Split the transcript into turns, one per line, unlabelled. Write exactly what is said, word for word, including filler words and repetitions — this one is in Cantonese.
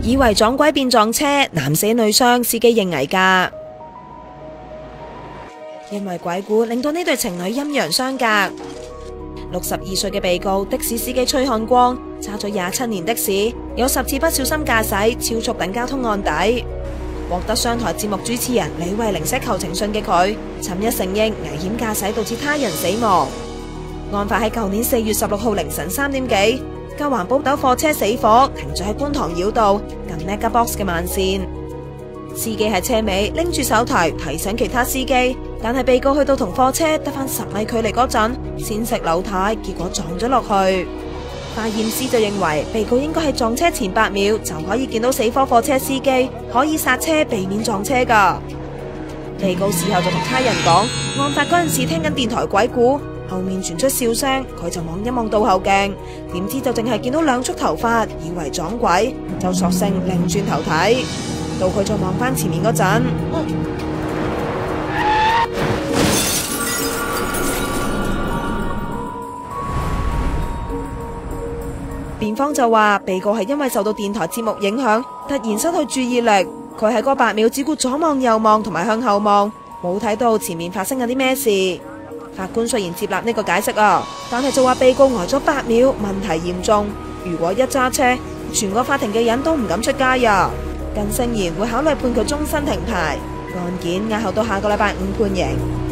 以為撞鬼變撞車，男死女傷，司機認危㗎。因為鬼故令到呢對情侶陰陽相隔。六十二歲嘅被告的士司機崔漢光揸咗廿七年的士，有十次不小心駕駛超速等交通案底。獲得商台節目主持人李慧玲寫求情信嘅佢，尋日承認危險駕駛導致他人死亡。案發喺舊年四月十六號凌晨三點幾，架環保斗貨車死火，停咗喺觀塘繞道近 Mega Box 嘅慢線。司機喺車尾拎住手提提醒其他司機，但係被告去到同貨車得返十米距離嗰陣，先食扭軚，結果撞咗落去。化驗師就認為被告應該喺撞車前八秒就可以見到死火貨車司機，可以剎車避免撞車㗎。被告事後就同他人講，案發嗰陣時聽緊電台鬼故，後面傳出笑聲，佢就望一望倒後鏡，點知就淨係見到兩束頭髮，以為撞鬼，就索性擰轉頭睇。到佢再望返前面嗰陣，辯方就話被告係因為受到電台節目影響，突然失去注意力，佢喺嗰八秒只顧左望右望同埋向後望，冇睇到前面發生緊啲咩事。法官雖然接納呢個解釋啊，但係就話被告呆咗八秒，問題嚴重。如果一揸車，全個法庭嘅人都唔敢出街呀。更聲言會考慮判佢終身停牌，案件押後到下個禮拜五判刑。